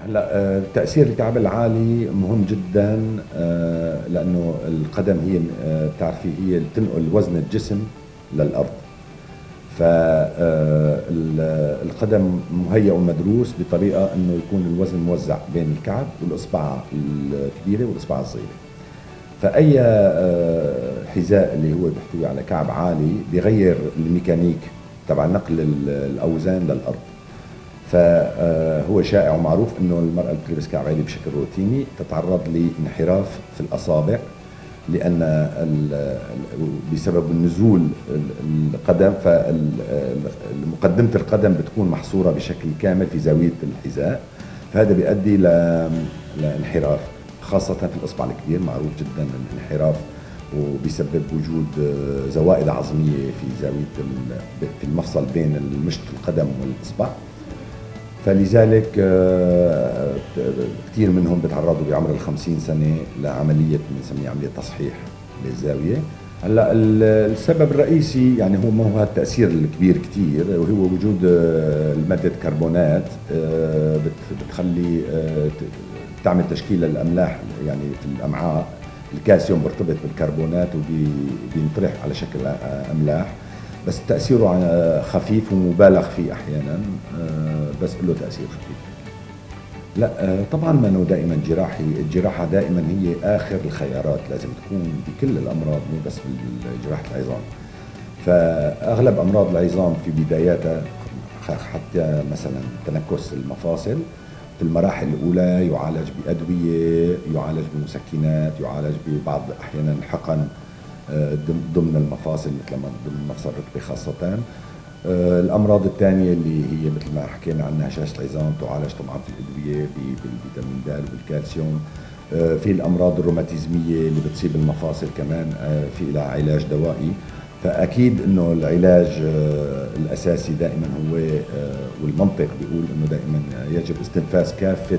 هلا تأثير الكعب العالي مهم جدا، لأنه القدم هي بتعرفي هي اللي بتنقل وزن الجسم للأرض. فالقدم مهيأ ومدروس بطريقة أنه يكون الوزن موزع بين الكعب والإصبع الكبيرة والإصبع الصغيرة. فأي حذاء اللي هو بيحتوي على كعب عالي بيغير الميكانيك تبع نقل الأوزان للأرض. فهو شائع ومعروف انه المرأة اللي بتلبس كعب عالي بشكل روتيني تتعرض لانحراف في الأصابع، لأن بسبب النزول القدم، فمقدمة القدم بتكون محصورة بشكل كامل في زاوية الحذاء، فهذا بيؤدي لانحراف، خاصة في الإصبع الكبير معروف جدا الانحراف، وبيسبب وجود زوائد عظمية في زاوية في المفصل بين المشط القدم والإصبع. فلذلك كثير منهم بيتعرضوا بعمر ال50 سنة لعملية بنسميها عملية تصحيح للزاوية. هلا السبب الرئيسي يعني هو ما هو التأثير الكبير كثير، وهو وجود المادة كربونات بتخلي تعمل تشكيل الأملاح يعني في الأمعاء. الكالسيوم مرتبط بالكربونات وبينطرح على شكل أملاح، بس تأثيره خفيف ومبالغ فيه أحيانا، بس له تأثير خفيف. لا طبعا ما انه دائما جراحي، الجراحة دائما هي آخر الخيارات، لازم تكون بكل الأمراض مو بس بجراحة العظام. فأغلب أمراض العظام في بداياتها، حتى مثلا تنكس المفاصل في المراحل الأولى يعالج بأدوية، يعالج بمسكنات، يعالج ببعض أحيانا حقن ضمن المفاصل مثل ما ضمن مفصل الركبة خاصة. الأمراض الثانية اللي هي مثل ما حكينا عنها هشاشة العظام تعالج طبعا في الأدوية بالفيتامين د وبالكالسيوم. في الأمراض الروماتيزمية اللي بتصيب المفاصل كمان في لها علاج دوائي. فأكيد إنه العلاج الأساسي دائما هو والمنطق بيقول إنه دائما يجب استنفاذ كافة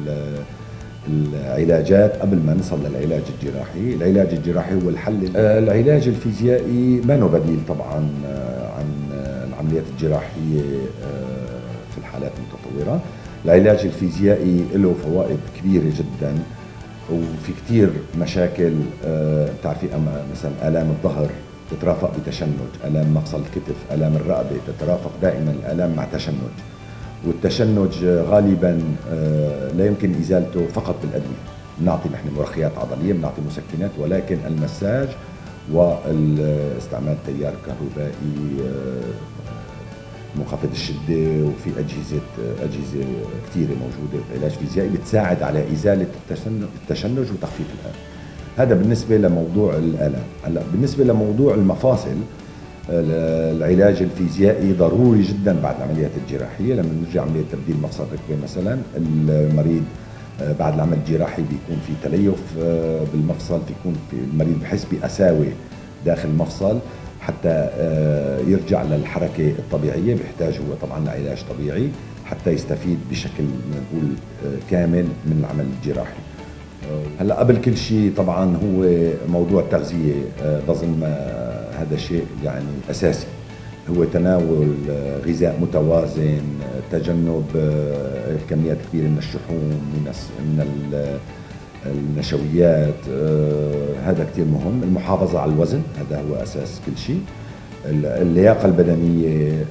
العلاجات قبل ما نصل للعلاج الجراحي. العلاج الجراحي هو الحل. العلاج الفيزيائي ما له بديل طبعا عن العمليات الجراحية في الحالات المتطورة. العلاج الفيزيائي له فوائد كبيرة جدا، وفي كتير مشاكل. بتعرفي مثلا آلام الظهر تترافق بتشنج، آلام مفصل الكتف، آلام الرقبة تترافق دائما الآلام مع تشنج. والتشنج غالبا لا يمكن ازالته فقط بالادويه، بنعطي نحن مرخيات عضليه، بنعطي مسكنات، ولكن المساج واستعمال تيار كهربائي منخفض الشده، وفي اجهزه كثيره موجوده علاج فيزيائي بتساعد على ازاله التشنج وتخفيف الالم. هذا بالنسبه لموضوع الالم. هلا بالنسبه لموضوع المفاصل، العلاج الفيزيائي ضروري جدا بعد العمليات الجراحيه. لما نرجع عمليه تبديل مفصل ركبه مثلا، المريض بعد العمل الجراحي بيكون في تليف بالمفصل، بيكون في المريض بحس بقساوه داخل المفصل حتى يرجع للحركه الطبيعيه، بيحتاج هو طبعا لعلاج طبيعي حتى يستفيد بشكل نقول كامل من العمل الجراحي. هلا قبل كل شيء طبعا هو موضوع التغذيه، بظن هذا شيء يعني اساسي، هو تناول غذاء متوازن، تجنب كميات كبيره من الشحوم، من النشويات. هذا كثير مهم. المحافظه على الوزن هذا هو اساس كل شيء. اللياقه البدنيه،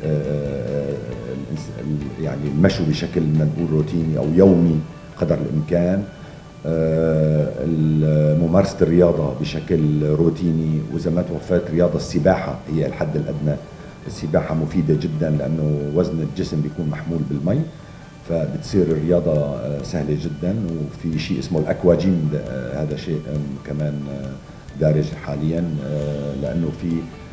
يعني المشي بشكل بدنا نقول روتيني او يومي قدر الامكان، ممارسة الرياضة بشكل روتيني، وإذا ما توفرت رياضة السباحة هي الحد الأدنى. السباحة مفيدة جدا لأنه وزن الجسم بيكون محمول بالمي، فبتصير الرياضة سهلة جدا. وفي شيء اسمه الأكوا جيم، هذا شيء كمان دارج حاليا، لأنه في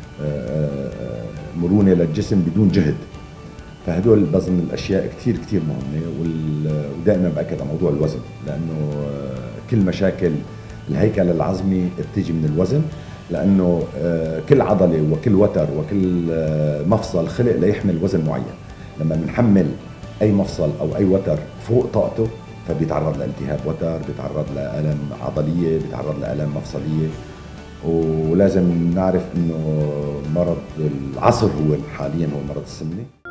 مرونة للجسم بدون جهد. فهدول بظن الاشياء كثير كثير مهمه. ودائما باكد على موضوع الوزن، لانه كل مشاكل الهيكل العظمي بتيجي من الوزن، لانه كل عضله وكل وتر وكل مفصل خلق ليحمل وزن معين. لما بنحمل اي مفصل او اي وتر فوق طاقته فبيتعرض لالتهاب وتر، بيتعرض لالم عضليه، بيتعرض لالام مفصليه. ولازم نعرف انه مرض العصر هو حاليا هو مرض السمنه.